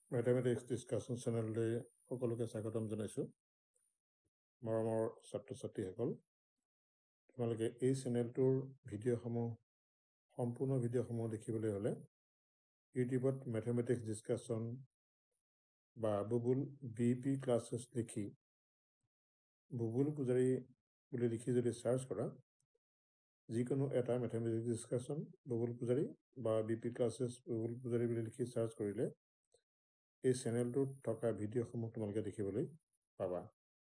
Mathematics Discussion চেনেললৈ সকলোকে স্বাগতম জনাইছোঁ। মৰমৰ ছাত্ৰ ছাত্ৰীসকল, তোমালোকে এই চেনেলটোৰ সম্পূৰ্ণ ভিডিঅ'সমূহ দেখিবলৈ হ'লে ইউটিউবত মেথমেটিক্স ডিছকাশ্যন বা বুবুল BP ক্লাছেছ লিখি বুবুল পূজাৰী বুলি লিখি যদি চাৰ্চ কৰা, যিকোনো এটা মেথমেটিক্স ডিছকাশ্যন বুবুল পূজাৰী বা BP ক্লাছেছ বুবুল পূজাৰী বুলি লিখি চাৰ্চ কৰিলে এই চেনেলটোত থকা ভিডিঅ'সমূহ তোমালোকে দেখিবলৈ পাবা।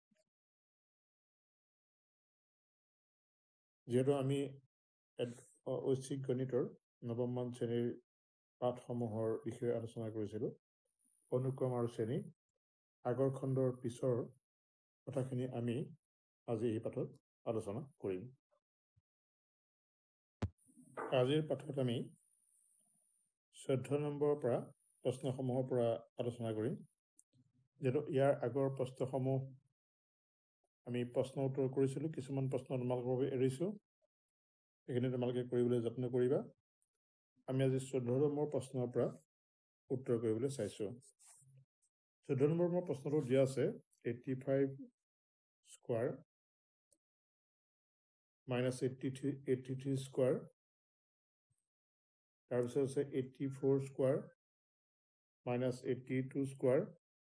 যিহেতু আমি ঐচ্ছিক গণিতৰ নৱমমান শ্ৰেণীৰ পাঠসমূহৰ বিষয়ে আলোচনা কৰিছিলোঁ, অনুক্ৰম আৰু শ্ৰেণী আগৰ খণ্ডৰ পিছৰ কথাখিনি আমি আজি এই পাঠত আলোচনা কৰিম। আজিৰ পাঠত আমি 14 নম্বৰৰ পৰা প্ৰশ্নসমূহৰ পৰা আলোচনা কৰিম। যিহেতু ইয়াৰ আগৰ প্ৰশ্নসমূহ আমি প্ৰশ্ন উত্তৰ কৰিছিলোঁ, কিছুমান প্ৰশ্ন তোমালোকৰ বাবে এৰিছোঁ, এইখিনি তোমালোকে কৰিবলৈ যত্ন কৰিবা। আমি আজি 14 নম্বৰ প্ৰশ্নৰ পৰা উত্তৰ কৰিবলৈ চাইছোঁ। 14 নম্বৰ প্ৰশ্নটো দিয়া আছে 85 স্কোৱাৰ মাইনাছ 83 স্কোৱাৰ, তাৰপিছত আছে 84 স্কোৱাৰ মাইনাছ 82 স্কোৱাৰ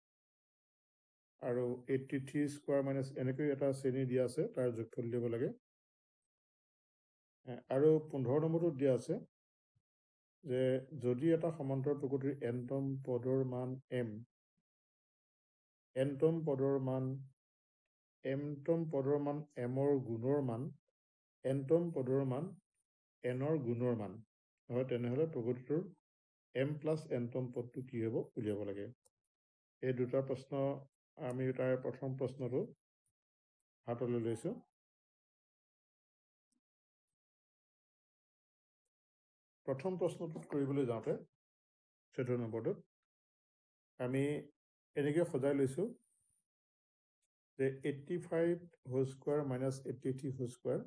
আৰু 83 স্কোৱাৰ মাইনাছ এনেকৈ এটা শ্ৰেণী দিয়া আছে, তাৰ যোগফল দিব লাগে। আৰু 15 নম্বৰটোত দিয়া আছে যে যদি এটা সমান্তৰ প্ৰকৃতিৰ nতম পদৰ মান m, mতম পদৰ মান mৰ গুণৰ মান nতম পদৰ মান nৰ গুণৰ মান হয়, তেনেহ'লে প্ৰকৃতিটোৰ m প্লাছ nতম পদটো কি হ'ব উলিয়াব লাগে। এই দুটা প্ৰশ্ন আমি তাৰ প্ৰথম প্ৰশ্নটো হাতলৈ লৈছোঁ। প্ৰথম প্ৰশ্নটোত কৰিবলৈ যাওঁতে 14 নম্বৰটোত আমি এনেকৈ সজাই লৈছোঁ যে 85 whole square minus 83 whole square,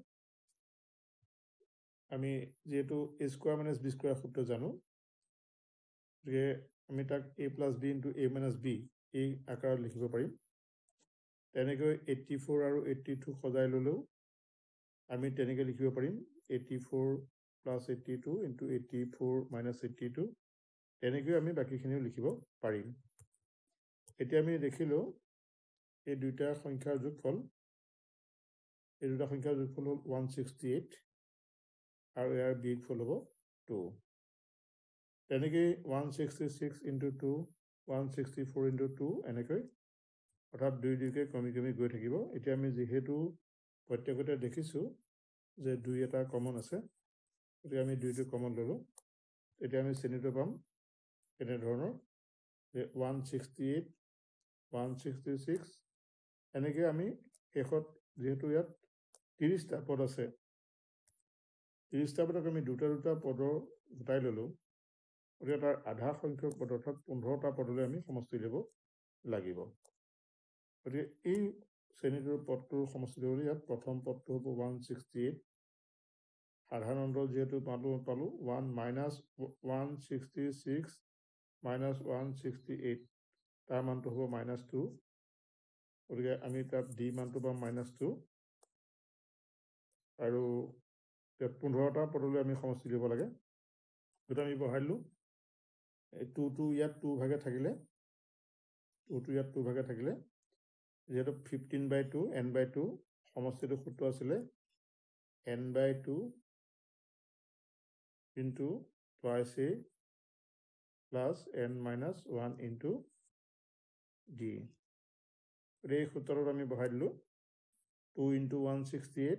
আমি যিহেতু a square minus b square সূত্ৰ জানো, গতিকে আমি তাক a plus b into a minus b এই আকাৰত লিখিব পাৰিম। তেনেকৈ 84 আৰু 82 সজাই ল'লেও আমি তেনেকৈ লিখিব পাৰিম 84 প্লাছ 82 ইনটু 84 মাইনাছ 82, তেনেকৈ আমি বাকীখিনিও লিখিব পাৰিম। এতিয়া আমি দেখিলোঁ এই দুটা সংখ্যাৰ যোগফল হ'ল 168 আৰু ইয়াৰ বিয়োগফল হ'ব 2। তেনেকৈ 166 ইনটু 2, 164 ইনটু 2 এনেকৈ, অৰ্থাৎ দুই দুইকৈ কমি কমি গৈ থাকিব। এতিয়া আমি যিহেতু প্ৰত্যেকতে দেখিছোঁ যে 2 এটা কমন আছে, গতিকে আমি 2টো কমন ল'লোঁ। এতিয়া আমি শ্ৰেণীটো পাম এনেধৰণৰ যে 168, 166, এনেকৈ আমি শেষত যিহেতু ইয়াত 30টা পদ আছে, 30টা পদক আমি দুটা পদৰ গোটাই ল'লোঁ, গতিকে তাৰ আধা সংখ্যক পদ অৰ্থাৎ 15টা পদলৈ আমি সমষ্টি ল'ব লাগিব। গতিকে এই শ্ৰেণীটোৰ পদটোৰ সমষ্টি ল'বলৈ ইয়াত প্ৰথম পদটো হ'ব 168, সাধাৰণ অন্তত যিহেতু পালোঁ 1 মাইনাছ 166 মাইনাছ 168, তাৰ মানটো হ'ব -2, গতিকে আমি তাত d মানটো পাম -2, আৰু 15টা পদলৈ আমি সমষ্টি দিব লাগে। গতিকে আমি বহাই দিলোঁ 2 ইয়াত 2 ভাগে থাকিলে, 2 ইয়াত 2 ভাগে থাকিলে, যিহেতু 15/2 n/2 সমষ্টিটো সূত্ৰ আছিলে n/2 into twice a plus n minus 1 into d। এই সূত্ৰটোত আমি বহাই দিলোঁ 2 ইনটু 168,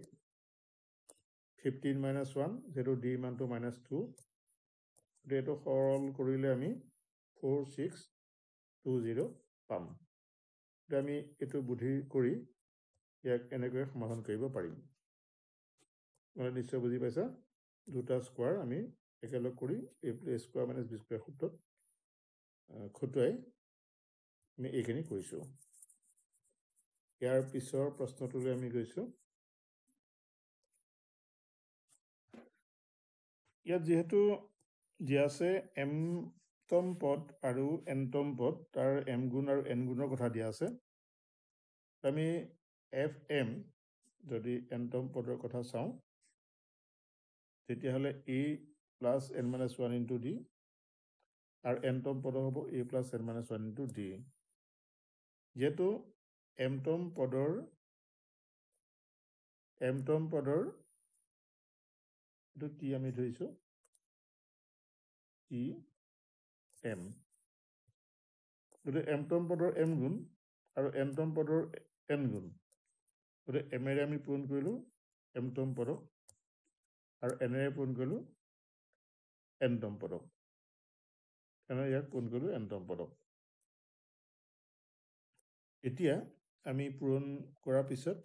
15 মাইনাছ 1, যিহেতু d মানটো -2, গতিকে এইটো সৰল কৰিলে আমি 4620 পাম। গতিকে আমি এইটো বুদ্ধি কৰি ইয়াক এনেকৈ সমাধান কৰিব পাৰিম। নিশ্চয় বুজি পাইছা, দুটা স্কোৱাৰ আমি একেলগ কৰি a square minus b square সূত্ৰত খটুৱাই আমি এইখিনি কৰিছোঁ। ইয়াৰ পিছৰ প্ৰশ্নটোলৈ আমি গৈছোঁ। ইয়াত যিহেতু দিয়া আছে mতম এফতম পদ আৰু এনতম পদ তাৰ এম গুণ আৰু এন গুণৰ কথা দিয়া আছে আমি এফ এম যদি এনতম পদৰ কথা চাওঁ তেতিয়াহ'লে a plus n minus 1 into d আৰু এনতম পদ হ'ব a plus n minus 1 into d যেহেতু এমতম পদৰ এইটো টি আমি ধৰিছোঁ টি এম গতিকে এমতম পদৰ এম গুণ আৰু এনতম পদৰ এন গুণ গতিকে এমেৰে আমি পূৰণ কৰিলোঁ এমতম পদক আৰু এনেৰে পূৰণ কৰিলোঁ এনতম পদক এনে ইয়াক পূৰণ কৰিলোঁ এনতম পদক এতিয়া আমি পূৰণ কৰাৰ পিছত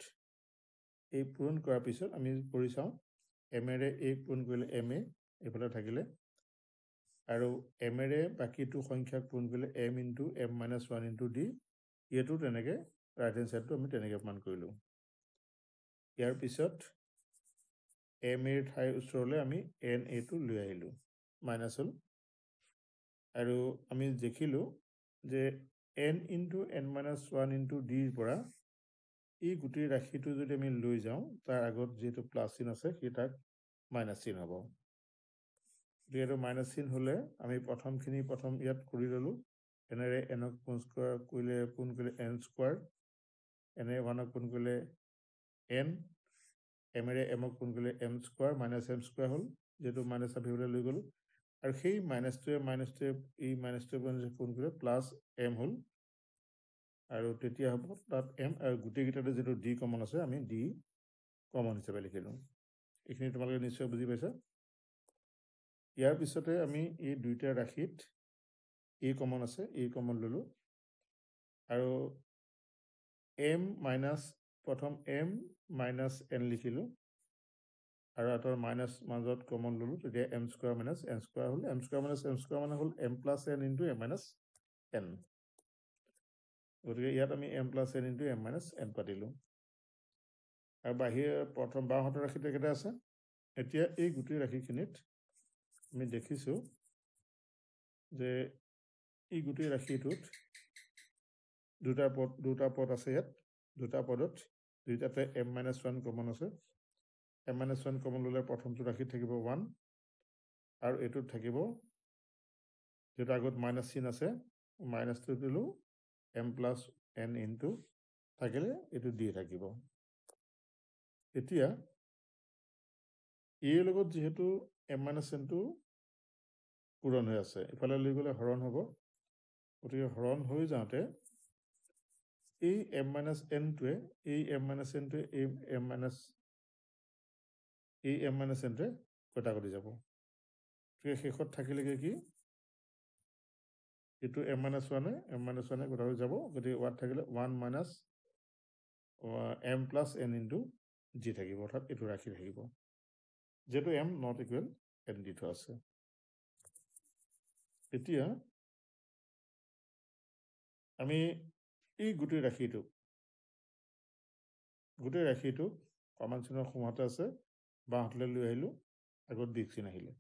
আমি কৰি চাওঁ এমেৰে এ পূৰণ কৰিলে এম এ এইফালে থাকিলে আৰু এমেৰে বাকীটো সংখ্যাক পূৰণ কৰিলে m into m minus 1 into d এইটো তেনেকৈ ৰাইট হেণ্ড ছাইডটো আমি তেনেকৈ প্ৰমাণ কৰিলোঁ ইয়াৰ পিছত এম এৰ ঠাইৰ ওচৰলৈ আমি এন এটো লৈ আহিলোঁ মাইনাছ হ'ল আৰু আমি দেখিলোঁ যে n into n minus 1 into ডিৰ পৰা এই গোটেই ৰাশিটো যদি আমি লৈ যাওঁ তাৰ আগত যিহেতু প্লাছ চিন আছে সেই তাক মাইনাছ চিন হ'ব যিহেতু মাইনাছ চিন হ'লে আমি প্ৰথম ইয়াত কৰি ল'লোঁ এনেৰে এনক পূৰণ কৰিলে এন স্কোৱাৰ এনে 1ক পূৰণ কৰিলে এন এমেৰে এমক পূৰণ কৰিলে m square minus m square হ'ল যিহেতু মাইনাছ ভাবিবলৈ লৈ গ'লোঁ আৰু সেই মাইনাছটোৱে এই মাইনাছটোৱে পূৰণ কৰিলে প্লাছ এম হ'ল আৰু তেতিয়া হ'ব তাত এম আৰু গোটেইকেইটাতে যিটো ডি কমন আছে আমি ডি কমন হিচাপে লিখিলোঁ এইখিনি তোমালোকে নিশ্চয় বুজি পাইছা ইয়াৰ পিছতে আমি এই দুইটা ৰাশিত এ কমন আছে এ কমন ল'লোঁ আৰু এম মাইনাছ প্ৰথম এম মাইনাছ এন লিখিলোঁ আৰু আঁতৰ মাইনাছ মাজত কমন ল'লোঁ তেতিয়া m square minus n square হ'ল m square minus m square মানে হ'ল m plus n into m minus n গতিকে ইয়াত আমি m plus n into m minus n পাতিলোঁ আৰু প্ৰথম বাওঁহাতৰ ৰাশিটো একেটা আছে এতিয়া এই গোটেই ৰাশিখিনিত আমি দেখিছোঁ যে এই গোটেই ৰাশিটোত দুটা পদ আছে ইয়াত দুটা পদত দুইটাতে এম মাইনাছ 1 কমন আছে এম মাইনাছ 1 কমন ল'লে প্ৰথমটো ৰাশিত থাকিব 1 আৰু এইটোত থাকিব যেটা আগত মাইনাছ চিন আছে মাইনাছটো দিলোঁ এম প্লাছ এন ইনটু থাকিলে এইটো দি থাকিব এতিয়া এৰ লগত যিহেতু এম মাইনাছ এনটো পূৰণ হৈ আছে ইফালে লৈ গ'লে হৰণ হ'ব গতিকে হৰণ হৈ যাওঁতে এই এম মাইনাছ এনটোৱে এই এম মাইনাছ এনটোৱে এই এম মাইনাছ এনটোৱে কটাকটি যাব গতিকে শেষত থাকিলেগৈ কি এইটো এম মাইনাছ 1 কটাকটি যাব গতিকে ইয়াত থাকিলে 1 minus m plus n into g থাকিব অৰ্থাৎ এইটো ৰাখি থাকিব যেহেতু এম নট ইকুৱেল এন দি থোৱা আছে এতিয়া আমি এই গোটেই ৰাশিটো কমন চিনৰ সোঁহাতে আছে বাওঁহাতলৈ লৈ আহিলোঁ আগত দিক চিন আহিলে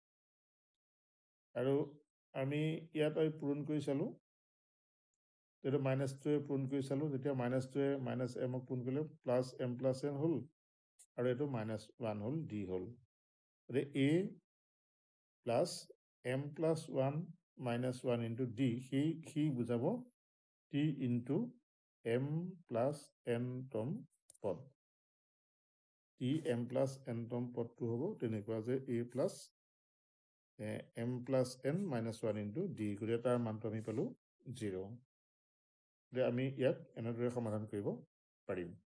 আৰু আমি ইয়াত পূৰণ কৰি চালোঁ তেতিয়া মাইনাছটোৱে পূৰণ কৰি চালোঁ তেতিয়া মাইনাছটোৱে মাইনাছ এমক পূৰণ কৰিলে প্লাছ এম প্লাছ এন হ'ল আৰু এইটো মাইনাছ 1 হ'ল ডি হ'ল গতিকে a plus m plus 1 minus 1 into d c বুজাব টি ইনটু এম প্লাছ এন তম পদ টি এম প্লাছ এন তম পদটো হ'ব তেনেকুৱা যে a plus m plus n minus 1 into d গতিকে তাৰ মানটো আমি পালোঁ 0 আমি ইয়াক এনেদৰে সমাধান কৰিব পাৰিম